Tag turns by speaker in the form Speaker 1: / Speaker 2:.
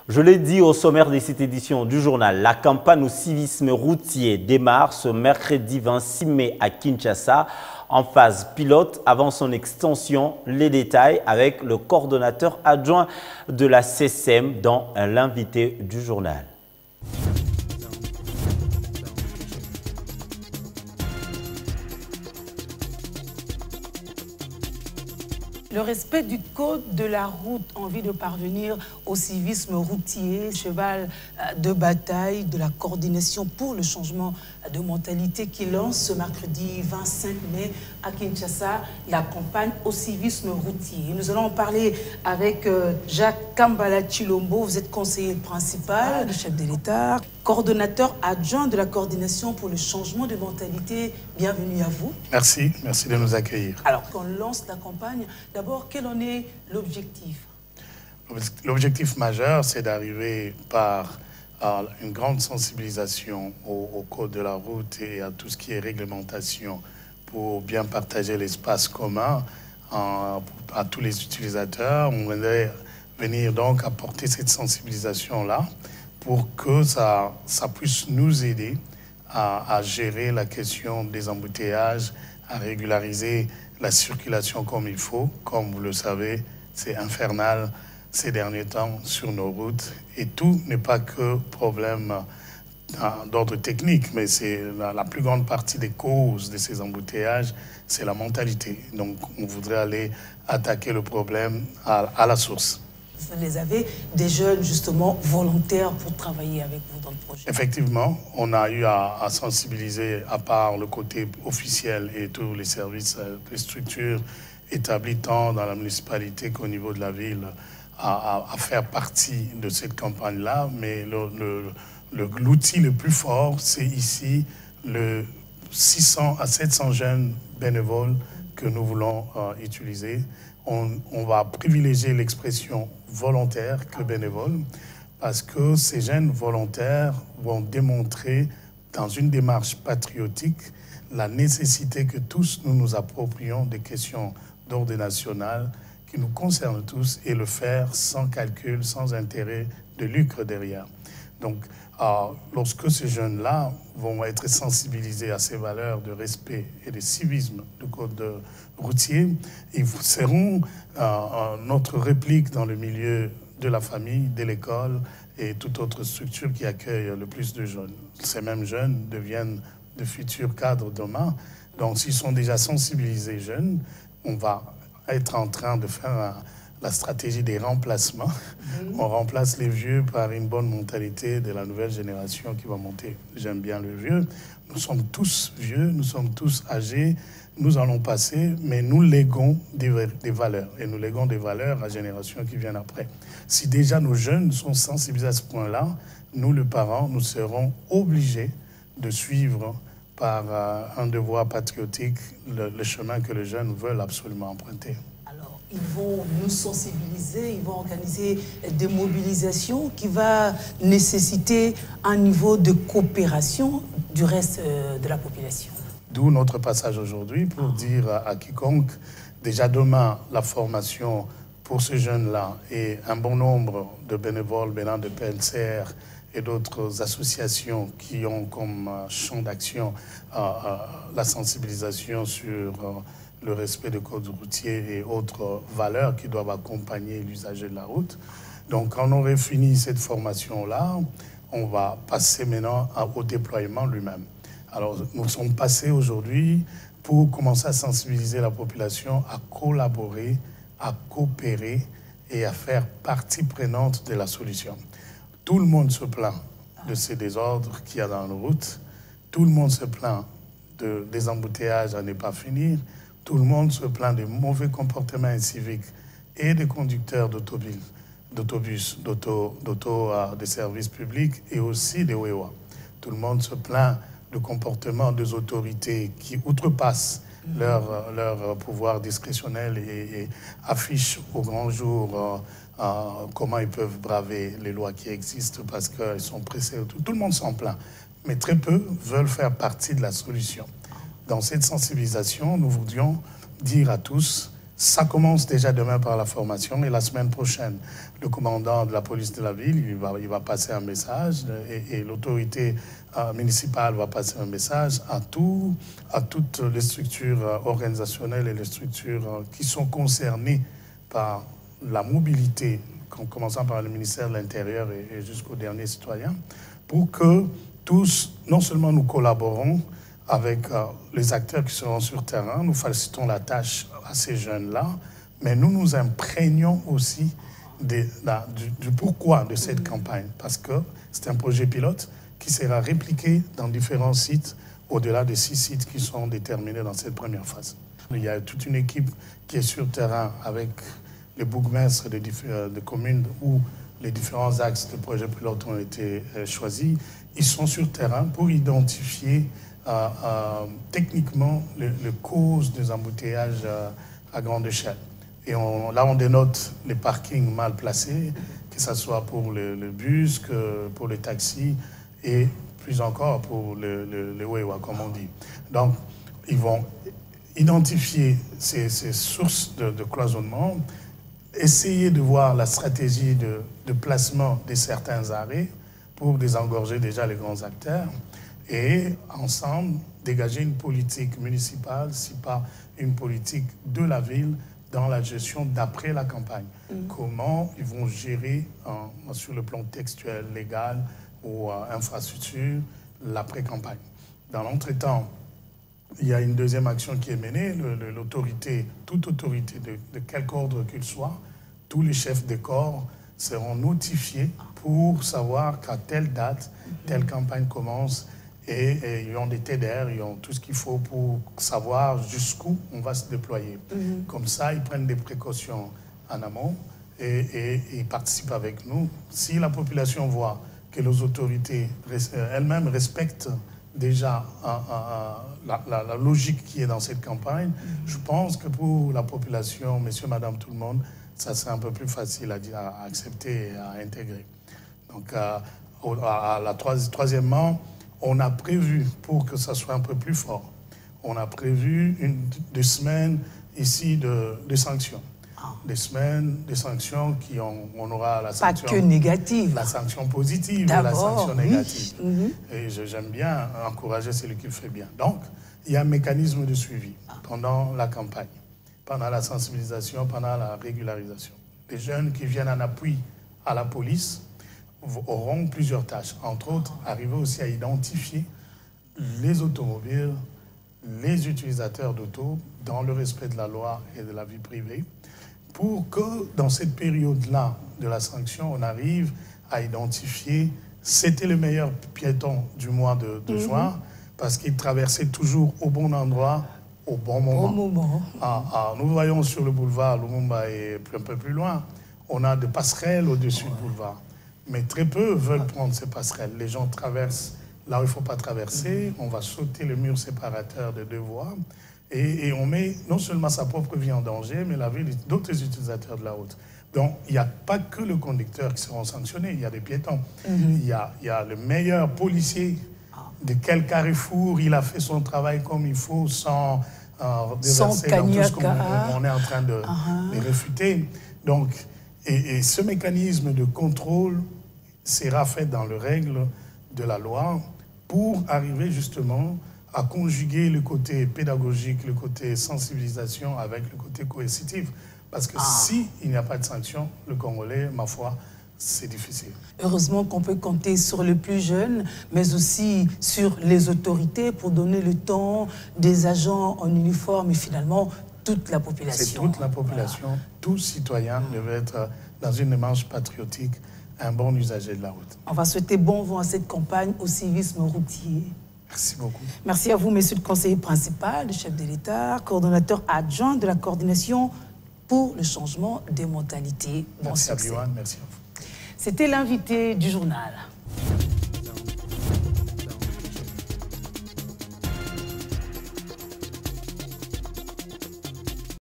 Speaker 1: Je l'ai dit au sommaire de cette édition du journal, la campagne au civisme routier démarre ce mercredi 26 mai à Kinshasa en phase pilote avant son extension. Les détails avec le coordonnateur adjoint de la CSM dans l'invité du journal.
Speaker 2: Le respect du code de la route en vue de parvenir au civisme routier, cheval de bataille de la coordination pour le changement de mentalité qui lance ce mercredi 25 mai à Kinshasa la campagne au civisme routier. Nous allons en parler avec Jacques Kambala Chilombo, vous êtes conseiller principal du chef de l'État, coordonnateur adjoint de la coordination pour le changement de mentalité. Bienvenue à vous.
Speaker 3: Merci de nous accueillir.
Speaker 2: Alors, quand on lance la campagne, d'abord, quel en est l'objectif?
Speaker 3: L'objectif majeur, c'est d'arriver par une grande sensibilisation au code de la route et à tout ce qui est réglementation pour bien partager l'espace commun à tous les utilisateurs. On voudrait venir donc apporter cette sensibilisation-là pour que ça puisse nous aider à gérer la question des embouteillages, à régulariser la circulation comme il faut. Comme vous le savez, c'est infernal ces derniers temps sur nos routes. Et tout n'est pas que problème d'ordre technique, mais c'est la plus grande partie des causes de ces embouteillages, c'est la mentalité. Donc on voudrait aller attaquer le problème à la source.
Speaker 2: Vous les avez des jeunes justement volontaires pour travailler avec vous dans le projet?
Speaker 3: Effectivement, on a eu à sensibiliser, à part le côté officiel et tous les services, les structures établies tant dans la municipalité qu'au niveau de la ville, à faire partie de cette campagne-là. Mais l'outil le plus fort, c'est ici le 600 à 700 jeunes bénévoles que nous voulons utiliser. On va privilégier l'expression volontaire que bénévole, parce que ces jeunes volontaires vont démontrer dans une démarche patriotique la nécessité que tous nous nous approprions des questions d'ordre national qui nous concernent tous et le faire sans calcul, sans intérêt de lucre derrière. Donc, lorsque ces jeunes-là vont être sensibilisés à ces valeurs de respect et de civisme du code routier, ils seront notre réplique dans le milieu de la famille, de l'école et toute autre structure qui accueille le plus de jeunes. Ces mêmes jeunes deviennent de futurs cadres demain. Donc, s'ils sont déjà sensibilisés jeunes, on va être en train de faire la stratégie des remplacements. On remplace les vieux par une bonne mentalité de la nouvelle génération qui va monter. J'aime bien le vieux. Nous sommes tous vieux, nous sommes tous âgés, nous allons passer, mais nous léguons des valeurs. Et nous léguons des valeurs à la génération qui vient après. Si déjà nos jeunes sont sensibilisés à ce point-là, nous, les parents, nous serons obligés de suivre par un devoir patriotique le chemin que les jeunes veulent absolument emprunter.
Speaker 2: Ils vont nous sensibiliser, ils vont organiser des mobilisations qui vont nécessiter un niveau de coopération du reste de la population.
Speaker 3: D'où notre passage aujourd'hui pour dire à quiconque, déjà demain, la formation pour ces jeunes-là et un bon nombre de bénévoles venant de PNCR et d'autres associations qui ont comme champ d'action la sensibilisation sur le respect du code routier et autres valeurs qui doivent accompagner l'usager de la route. Donc, quand on aurait fini cette formation-là, on va passer maintenant au déploiement lui-même. Alors, nous sommes passés aujourd'hui pour commencer à sensibiliser la population à collaborer, à coopérer et à faire partie prenante de la solution. Tout le monde se plaint de ces désordres qu'il y a dans nos routes. Tout le monde se plaint des embouteillages à ne pas finir. Tout le monde se plaint des mauvais comportements inciviques et des conducteurs d'autobus, des services publics et aussi des WEWA. Tout le monde se plaint du comportement des autorités qui outrepassent leur pouvoir discrétionnel et affichent au grand jour comment ils peuvent braver les lois qui existent parce qu'ils sont pressés. Tout le monde s'en plaint, mais très peu veulent faire partie de la solution. Dans cette sensibilisation, nous voudrions dire à tous Ça commence déjà demain par la formation et la semaine prochaine, le commandant de la police de la ville, il va passer un message et l'autorité municipale va passer un message à toutes les structures organisationnelles et les structures qui sont concernées par la mobilité, en commençant par le ministère de l'Intérieur et jusqu'aux derniers citoyens, pour que tous, non seulement nous collaborons avec les acteurs qui seront sur terrain, nous facilitons la tâche à ces jeunes-là, mais nous nous imprégnons aussi du pourquoi de cette campagne, parce que c'est un projet pilote qui sera répliqué dans différents sites, au-delà des 6 sites qui sont déterminés dans cette première phase. Il y a toute une équipe qui est sur terrain avec les bourgmestres de communes où les différents axes de projet pilote ont été choisis. Ils sont sur terrain pour identifier techniquement les causes des embouteillages à grande échelle. Et là, on dénote les parkings mal placés, que ce soit pour le bus, que pour les taxis et plus encore pour le Wewa, comme on dit. Donc, ils vont identifier ces sources de cloisonnement, essayer de voir la stratégie de placement de certains arrêts pour désengorger déjà les grands acteurs et ensemble dégager une politique municipale, si pas une politique de la ville dans la gestion d'après la campagne. Comment ils vont gérer sur le plan textuel, légal ou infrastructure l'après-campagne. Dans l'entretemps, il y a une deuxième action qui est menée. L'autorité, toute autorité de quelque ordre qu'il soit, tous les chefs de corps seront notifiés pour savoir qu'à telle date, telle campagne commence et ils ont des TDR, ils ont tout ce qu'il faut pour savoir jusqu'où on va se déployer. Comme ça, ils prennent des précautions en amont et ils participent avec nous. Si la population voit que les autorités elles-mêmes respectent déjà la logique qui est dans cette campagne, je pense que pour la population, monsieur, madame, tout le monde, ça serait un peu plus facile à accepter et à intégrer. Donc, troisièmement, on a prévu, pour que ça soit un peu plus fort, on a prévu 2 semaines ici de sanctions. Des semaines de sanctions on aura la sanction...
Speaker 2: Pas que négative.
Speaker 3: La sanction positive et la sanction négative. Et j'aime bien encourager celui qui le fait bien. Donc, il y a un mécanisme de suivi pendant la campagne, pendant la sensibilisation, pendant la régularisation. Les jeunes qui viennent en appui à la police auront plusieurs tâches. Entre autres, arriver aussi à identifier les automobiles, les utilisateurs d'auto dans le respect de la loi et de la vie privée, pour que dans cette période-là de la sanction, on arrive à identifier c'était le meilleur piéton du mois de juin, parce qu'il traversait toujours au bon endroit, au bon moment. Nous voyons sur le boulevard Lumumba et un peu plus loin, on a des passerelles au-dessus du boulevard. Mais très peu veulent prendre ces passerelles. Les gens traversent là où il ne faut pas traverser, on va sauter le mur séparateur de 2 voies, et on met non seulement sa propre vie en danger, mais la vie d'autres utilisateurs de la route. Donc, il n'y a pas que le conducteur qui seront sanctionnés, il y a des piétons. Il y a le meilleur policier de quel carrefour, il a fait son travail comme il faut, sans déverser dans tout ce qu'on est en train de réfuter. Donc, et ce mécanisme de contrôle sera fait dans les règles de la loi pour arriver justement à conjuguer le côté pédagogique, le côté sensibilisation avec le côté coercitif. Parce que s'il n'y a pas de sanction, le Congolais, ma foi, c'est difficile.
Speaker 2: Heureusement qu'on peut compter sur les plus jeunes, mais aussi sur les autorités pour donner le temps des agents en uniforme et finalement toute la population.
Speaker 3: C'est toute la population, tout citoyen devait être dans une démarche patriotique, un bon usager de la route.
Speaker 2: On va souhaiter bon vent à cette campagne au civisme routier.
Speaker 3: Merci beaucoup.
Speaker 2: Merci à vous, monsieur le conseiller principal, le chef de l'État, coordonnateur adjoint de la coordination pour le changement des mentalités.
Speaker 3: Merci à Biwan, merci à vous.
Speaker 2: C'était l'invité du journal.